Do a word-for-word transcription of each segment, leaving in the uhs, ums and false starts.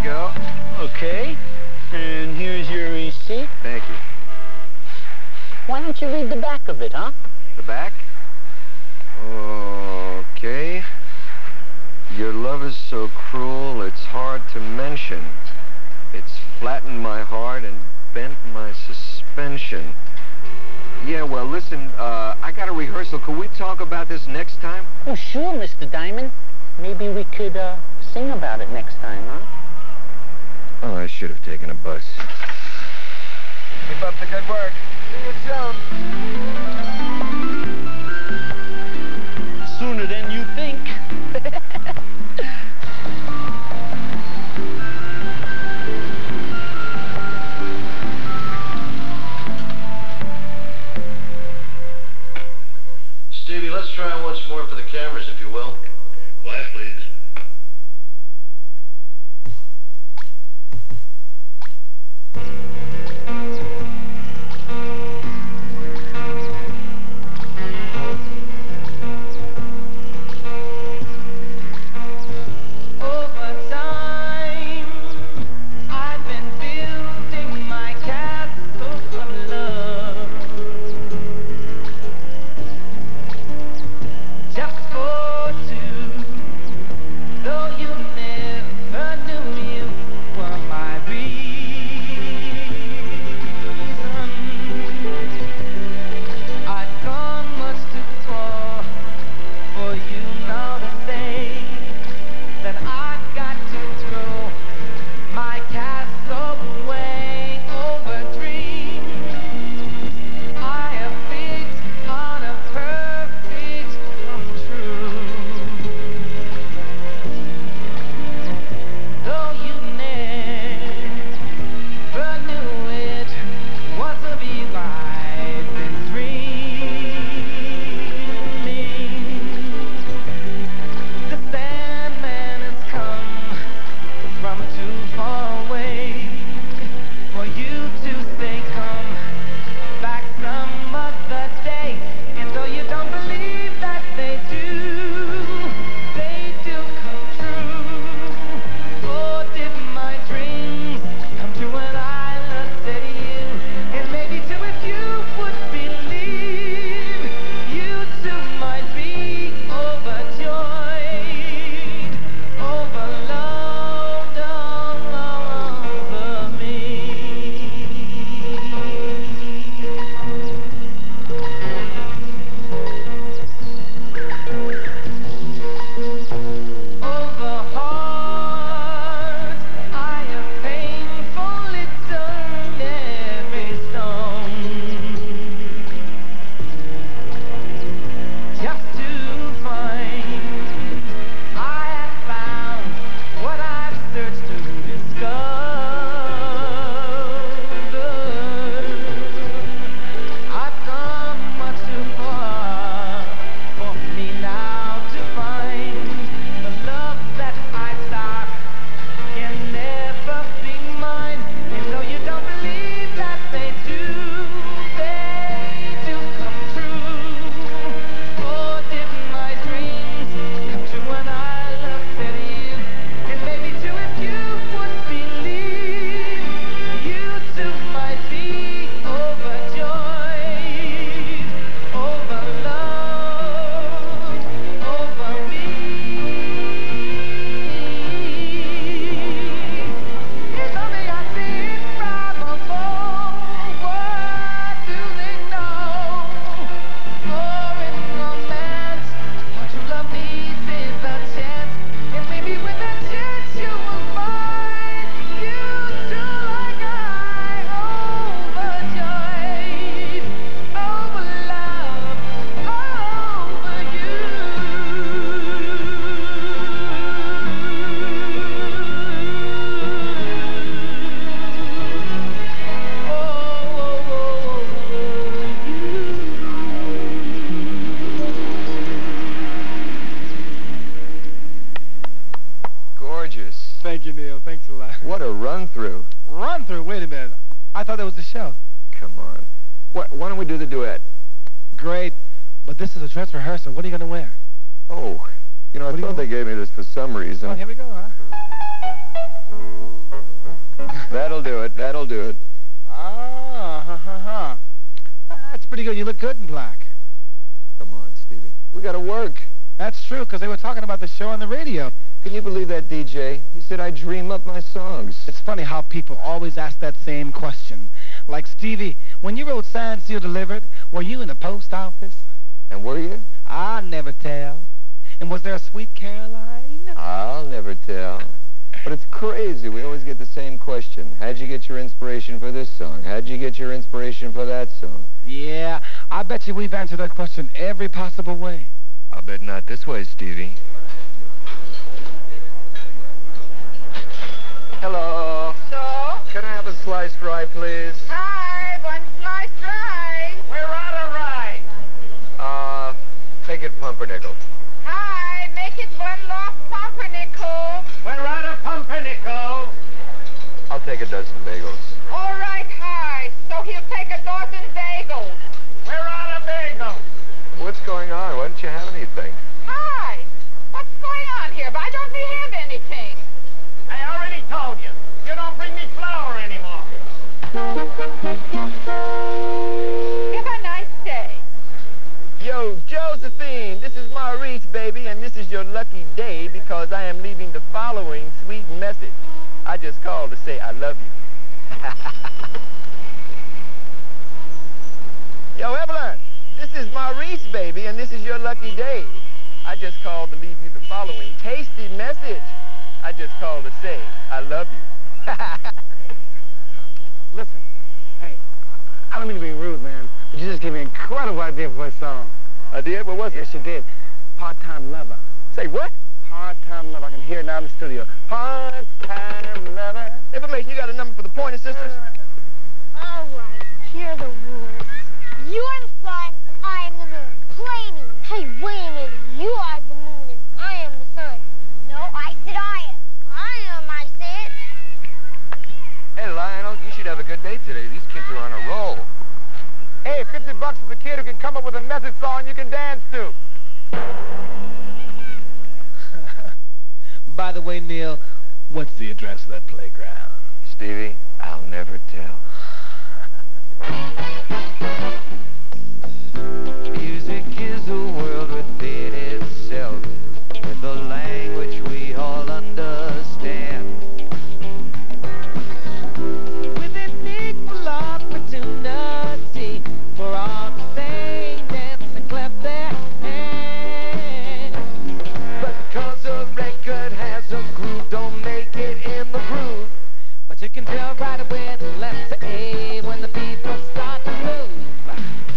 go. Okay. And here's your receipt. Thank you. Why don't you read the back of it, huh? The back? Okay. Your love is so cruel, it's hard to mention. It's flattened my heart and bent my suspension. Yeah, well, listen, uh, I got a rehearsal. Could we talk about this next time? Oh, sure, Mister Diamond. Maybe we could, uh, sing about it next time, huh? Oh, I should have taken a bus. Keep up the good work. See you soon. Sooner than you think. Stevie, let's try once more for the cameras, if you will. Quiet, please. Thank you, Neil. Thanks a lot. What a run-through. Run-through? Wait a minute. I thought that was the show. Come on. What, why don't we do the duet? Great. But this is a dress rehearsal. What are you going to wear? Oh, you know, I What do thought you they gave me this for some reason. Oh, here we go, huh? do it. That'll do it. Ah, ha, ha, ha. That's pretty good. You look good in black. Come on, Stevie. We gotta work. That's true, because they were talking about the show on the radio. Can you believe that, D J? He said I dream up my songs. It's funny how people always ask that same question. Like, Stevie, when you wrote Signed, Sealed, Delivered, were you in the post office? And were you? I'll never tell. And was there a Sweet Caroline? I'll never tell. But it's crazy. We always get the same question. How'd you get your inspiration for this song? How'd you get your inspiration for that song? Yeah, I bet you we've answered that question every possible way. I'll bet not this way, Stevie. Hello. So? Can I have a sliced rye, please? Hi, one sliced rye. We're out of rye. Uh, make it pumpernickel. Hi, make it one loaf pumpernickel. We're out of pumpernickel. I'll take a dozen bagels. All right, hi. So he'll take a dozen bagels. We're out of bagels. What's going on? Why don't you have anything? Hi. What's going on here? But I don't have anything. I already told you. You don't bring me flour anymore. Have a nice day. Yo, Josephine, this is Maurice, baby, and this is your lucky day because I am leaving the following sweet message. I just called to say I love you. Yo, Evelyn, this is Maurice, baby, and this is your lucky day. I just called to leave you the following tasty message. I just called to say I love you. Listen, hey, I don't mean to be rude, man, but you just gave me an incredible idea for a song. I did? What was it? Yes, you did. Part-time lover. Say what? Part-time lover. I can hear it now in the studio. Part-time lover. Information, you got a number for the Pointer Sisters? All right, here are the rules. You are the sun, and I am the moon. Play me. Hey, wait a minute. You are the moon, and I am the sun. No, I said I am. I am, I said. Hey, Lionel, you should have a good day today. These kids are on a roll. Hey, fifty bucks for the kid who can come up with a message song you can dance to. By the way, Neil, what's the address of that playground? Stevie, I'll never tell. Music is a world within itself, with a language we all understand. With an equal opportunity for all to sing, dance, and clap their hands. But cause a record has a groove, don't make it in the groove. But you can tell right away the letter A when the people start to move.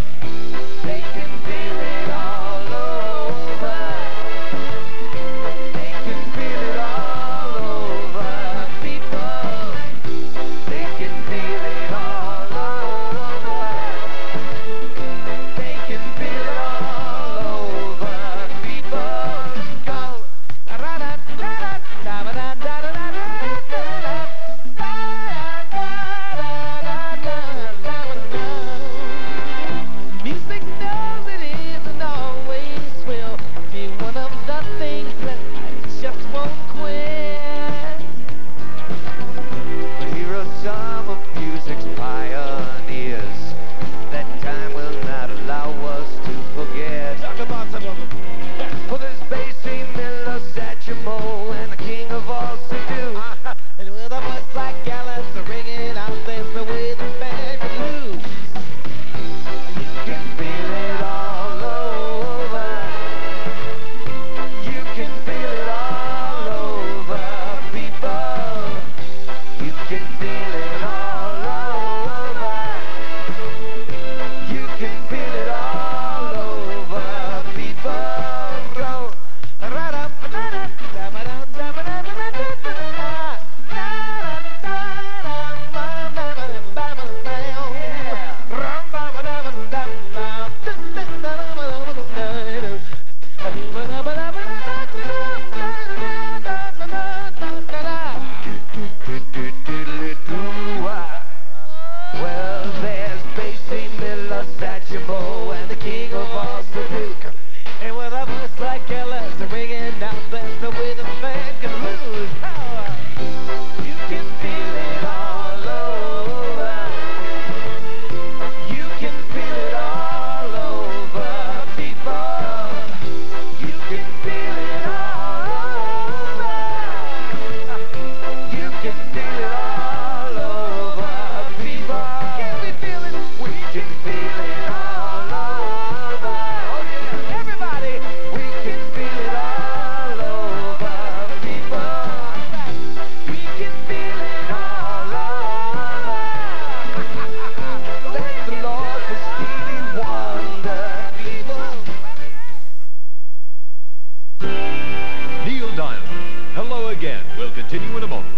Neil Diamond. Hello again. We'll continue in a moment.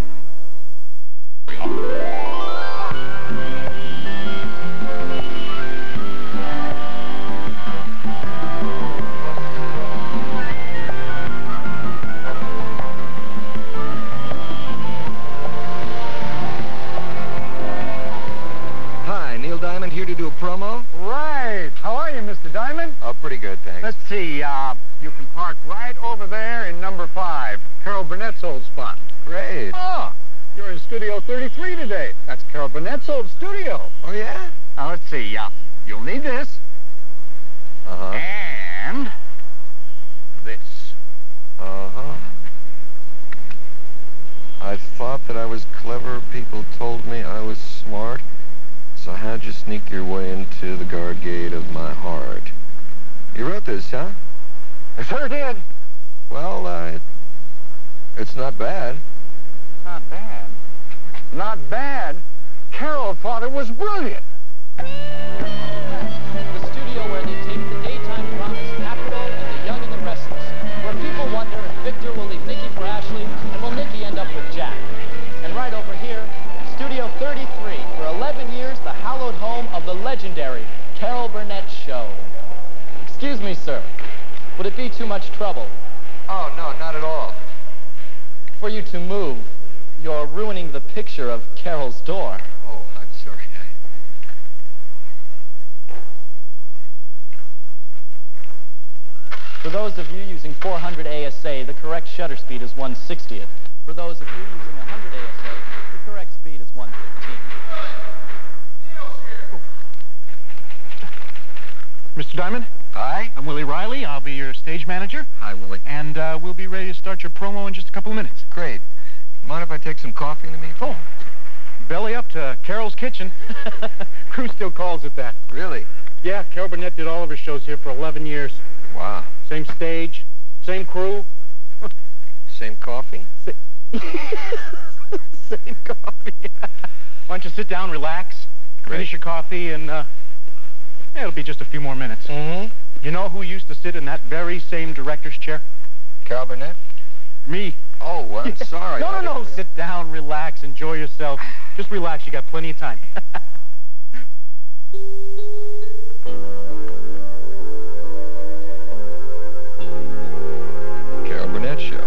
Hi, Neil Diamond here to do a promo. Right. How are you, Mister Diamond? Oh, pretty good, thanks. Let's see. Uh, you can park right over there in number five, Carol Burnett's old spot. Great. Oh, you're in Studio thirty-three today. That's Carol Burnett's old studio. Oh, yeah? Now, let's see. Uh, you'll need this. Uh-huh. And this. Uh-huh. I thought that I was clever. People told me I was smart. So how'd you sneak your way into the guard gate of my heart? You wrote this, huh? I sure did. Well, uh, it, it's not bad. Not bad. Not bad? Carol thought it was brilliant. The studio where they tape the daytime dramas Capital and The Young and the Restless, where people wonder if Victor will leave Nikki for Ashley and will Nikki end up with Jack. And right over here, Studio thirty-three, for eleven years, the hallowed home of the legendary Carol Burnett Show. Excuse me, sir. Would it be too much trouble Oh, no, not at all. for you to move? You're ruining the picture of Carol's door. Oh, I'm sorry. For those of you using four hundred A S A, the correct shutter speed is one sixtieth. For those of you using one hundred A S A, the correct speed is one fifteenth. Mister Diamond? Hi. I'm Willie Riley. I'll be your stage manager. Hi, Willie. And uh, we'll be ready to start your promo in just a couple of minutes. Great. Mind if I take some coffee in the meantime? Oh, belly up to Carol's Kitchen. Crew still calls it that. Really? Yeah, Carol Burnett did all of her shows here for eleven years. Wow. Same stage, same crew. Same coffee? Same coffee. Why don't you sit down, relax, Great. finish your coffee, and uh, yeah, it'll be just a few more minutes. Mm-hmm. You know who used to sit in that very same director's chair? Carol Burnett? Me. Oh, well, I'm sorry. No, I no, no. didn't- Sit down, relax, enjoy yourself. Just relax. You got plenty of time. Carol Burnett Show.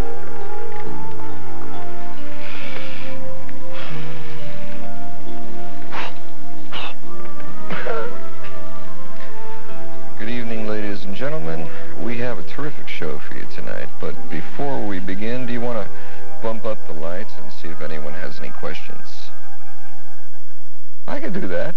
Good evening, ladies and gentlemen. We have a terrific show for you tonight, but before we begin, do you want to bump up the lights and see if anyone has any questions? I can do that.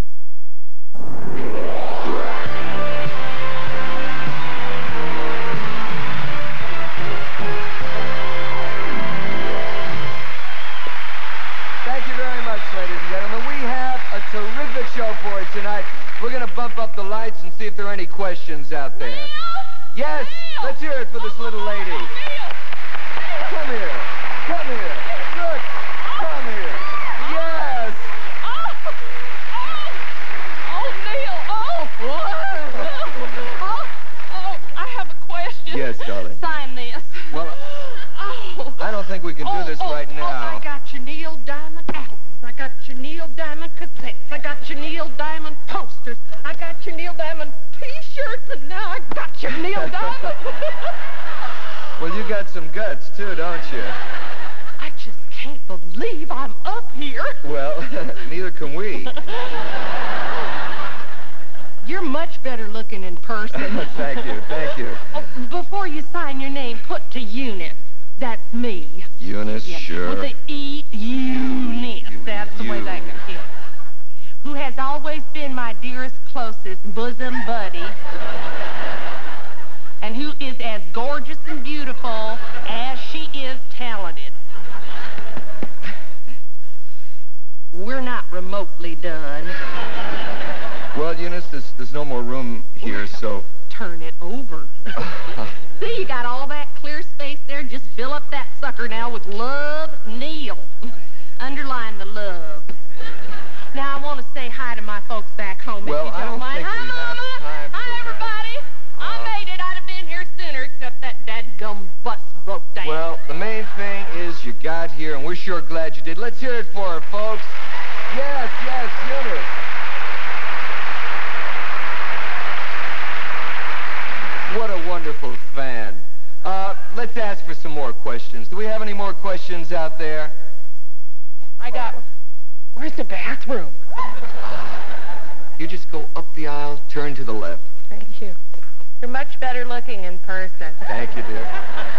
Thank you very much, ladies and gentlemen. We have a terrific show for you tonight. We're going to bump up the lights and see if there are any questions out there. Neil? Yes, Neil? Let's hear it for this little lady. Oh, Neil. Come here. Come here. Look. Come here. Yes. Oh, oh, oh, Neil. Oh, whoa. Oh, oh, I have a question. Yes, darling. Sign this. Well, Oh. I don't think we can oh, do this oh, right oh, now. I got your Neil Diamond albums. I got your Neil Diamond cassettes. I got your Neil Diamond posters. I got your Neil Diamond T-shirts, and now I got your Neil Diamond. Well, you got some guts, too, don't you? I just can't believe I'm up here. Well, neither can we. You're much better looking in person. Thank you, thank you. Oh, before you sign your name, put to Eunice. That's me. Eunice, Yeah, sure. With the E, Eunice. You- That's the way you. that goes. Yeah. Who has always been my dearest, closest bosom buddy. And who is as gorgeous and beautiful as she is talented. We're not remotely done. Well, Eunice, there's, there's no more room here, so... Turn it over. See, you got all that clear space there. Just fill up that sucker now with love, Neil. Underline the love. Now, I want to say hi to my folks back home, if Well, you I don't don't mind. think Hi, we have Mama. time for Hi, that. everybody. I Uh, made it. I'd have been here sooner, except that dadgum bus broke down. Well, the main thing is you got here, and we're sure glad you did. Let's hear it for her, folks. Yes, yes, Eunice. What a wonderful fan. Uh, let's ask for some more questions. Do we have any more questions out there? I got... Where's the bathroom? You just go up the aisle, turn to the left. Thank you. You're much better looking in person. Thank you, dear.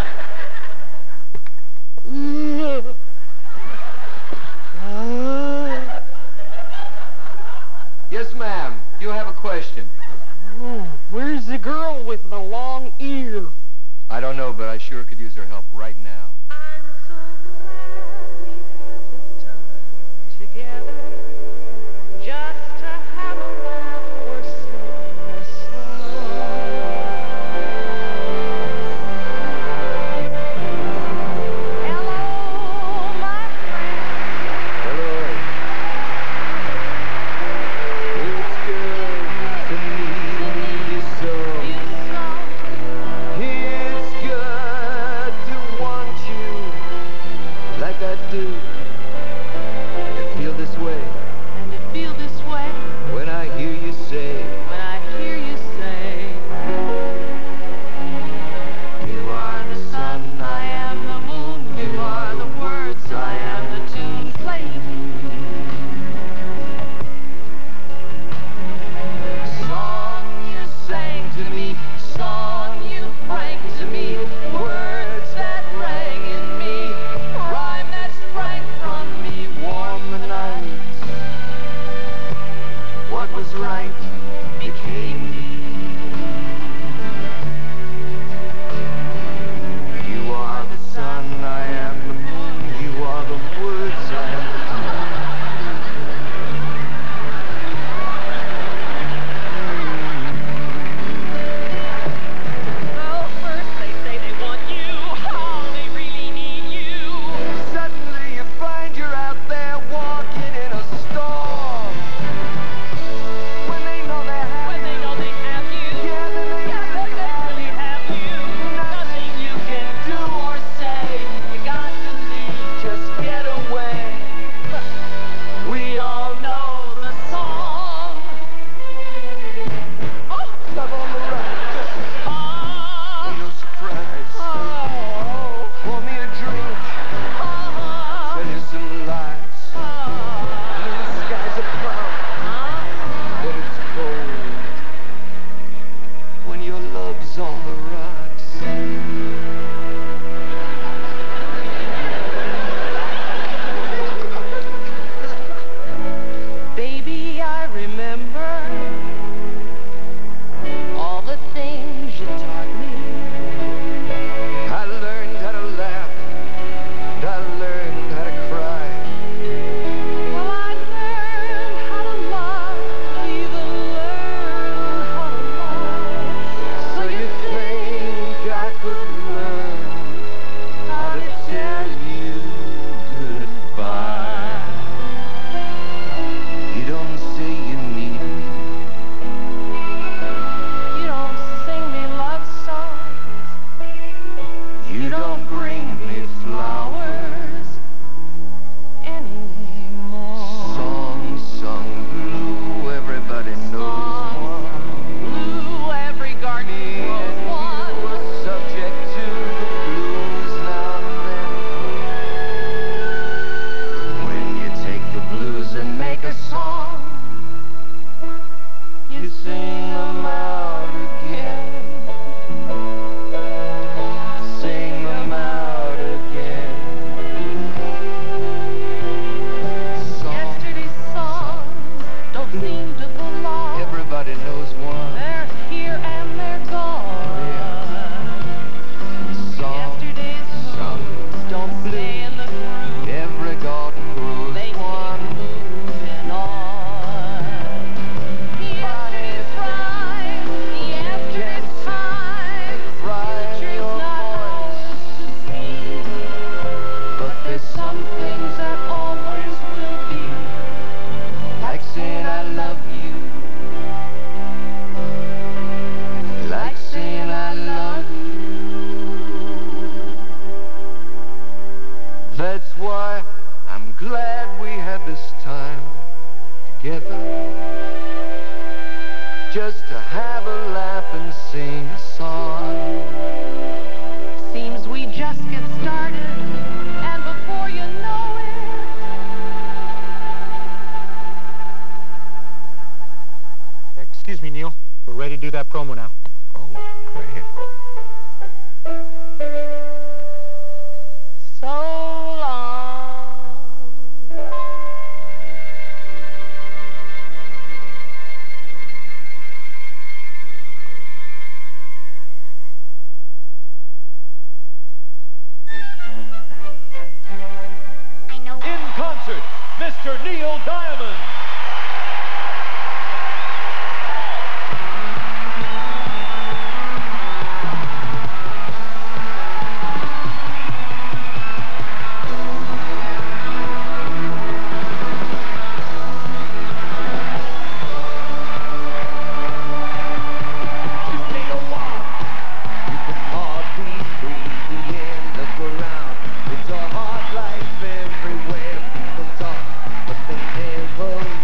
Yes, ma'am. You have a question. Oh, where's the girl with the long ear? I don't know, but I sure could use her help right now. I'm so glad we had this time together, just to have a laugh or sing a song. Hello, my friend. Hello. It's good to meet you so. It's good to want you normal now. Oh, great. So long. I know. In concert, Mister Neil Diamond. You can hardly breathe the air, look around. It's a hard life everywhere. People talk, but they never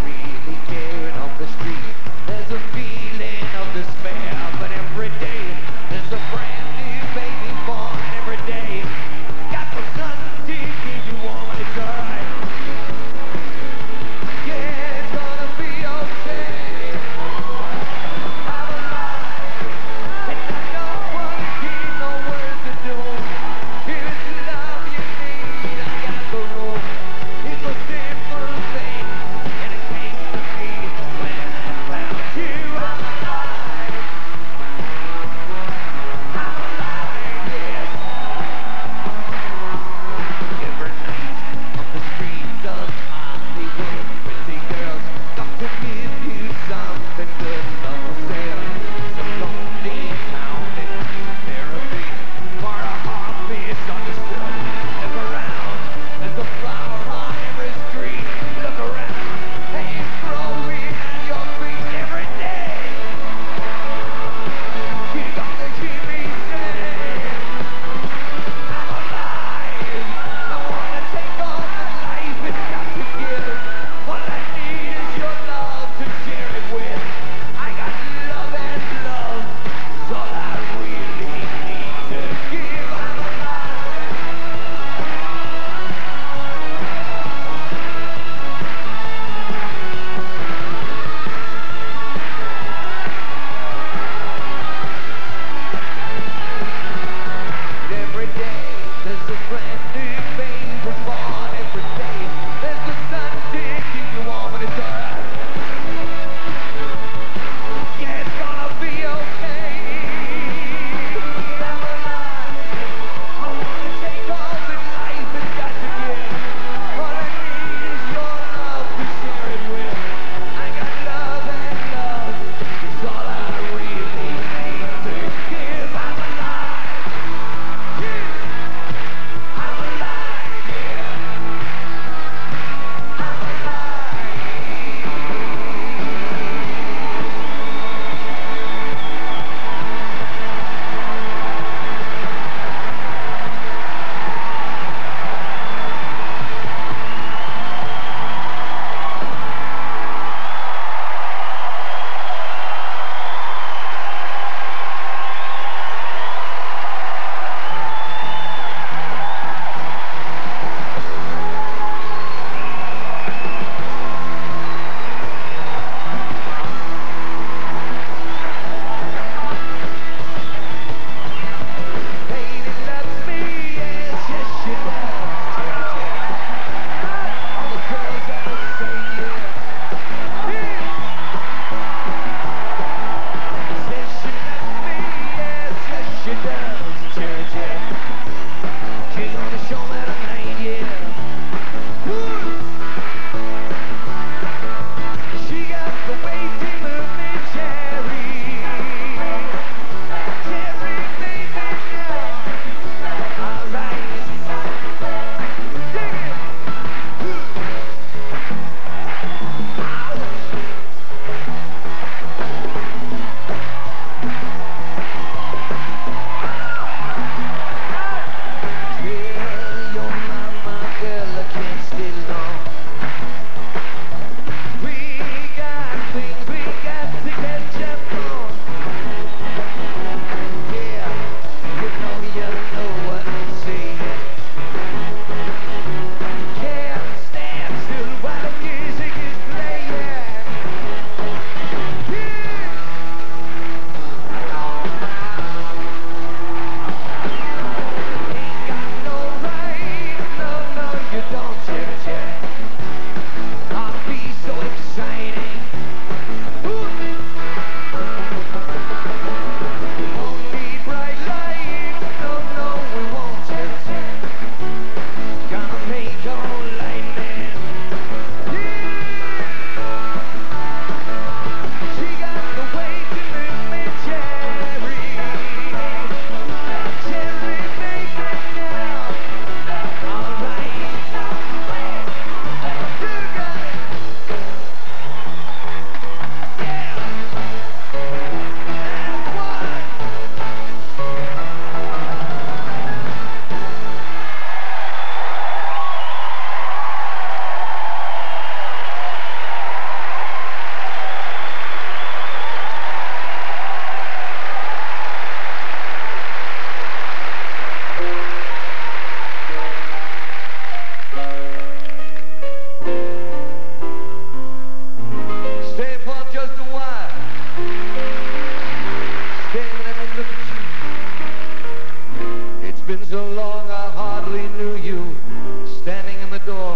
It's been so long I hardly knew you. Standing in the door,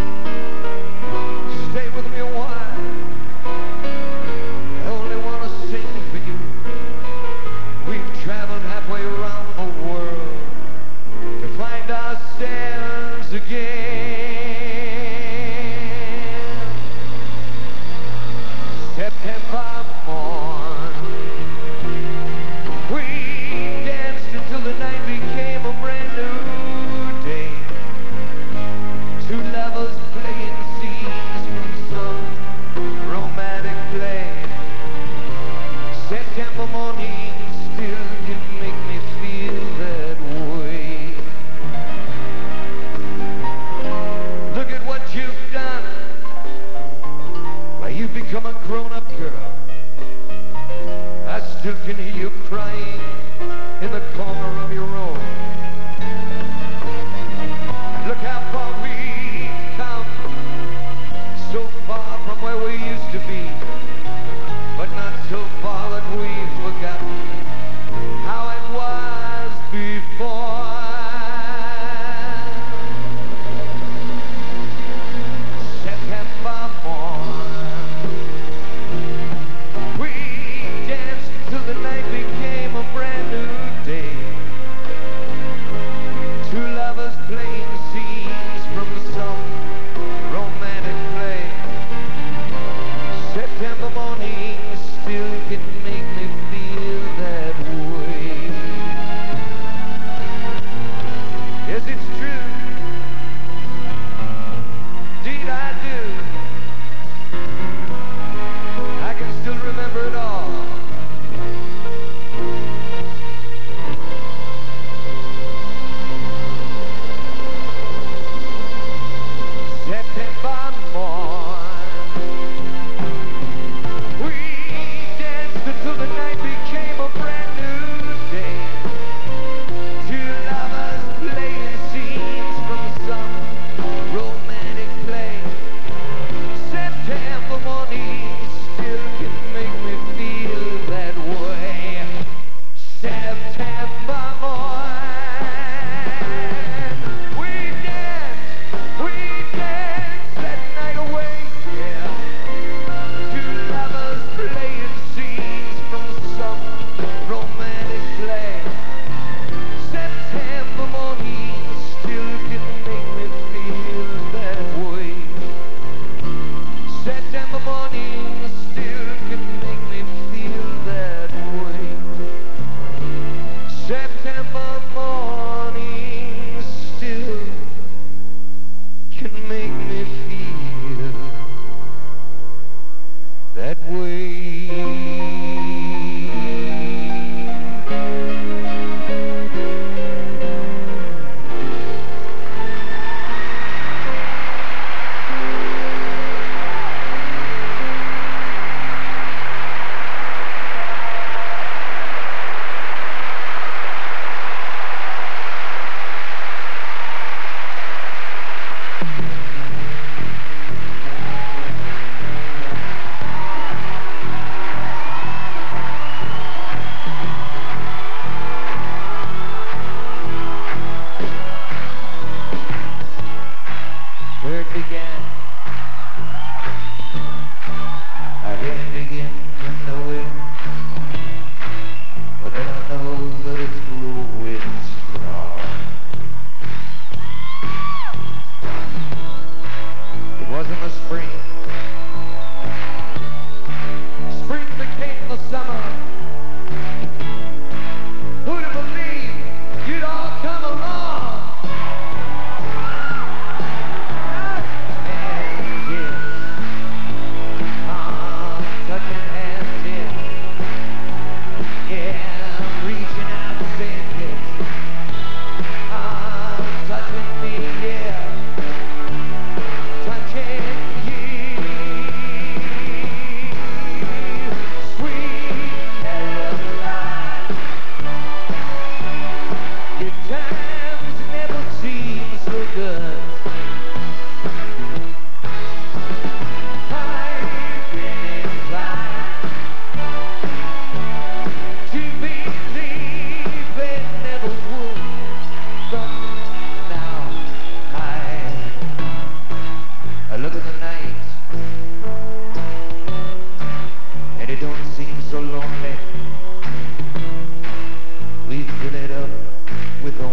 stay with me a while. I only want to sing for you. We've traveled halfway around the world to find ourselves again. September morn, we danced until the night became a brand new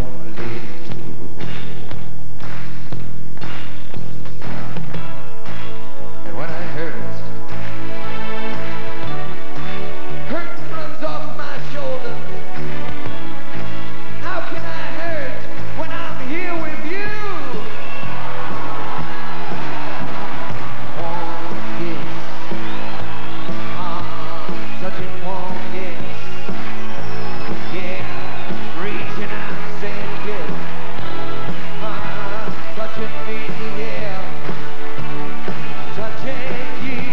only two. And when I heard it, hurt runs off my shoulders. How can I hurt when I'm here with you? One kiss, ah, touching one kiss. Yeah, reaching out, saying kiss. Ah, touching me, yeah, touching you.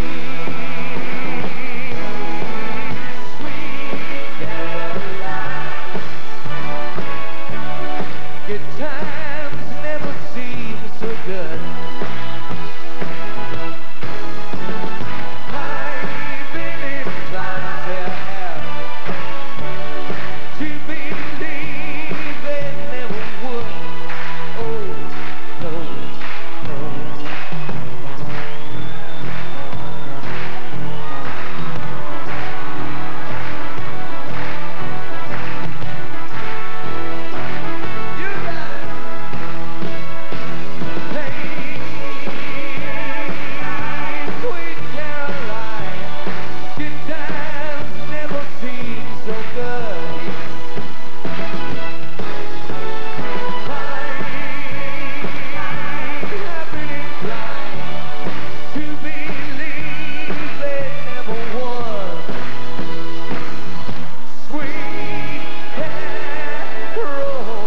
Sweet Caroline. Good times never seem so good. I've been inclined to to believe they never would. Oh, no, no. You got pain, sweet Caroline. Good times never seem so good. I've been inclined to believe they never would. Sweet Caroline.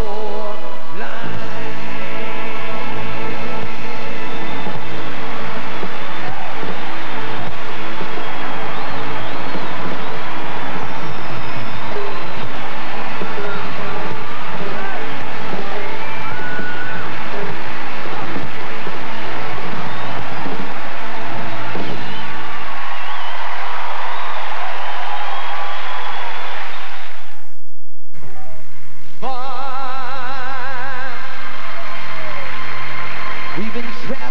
Fine. We've been traveling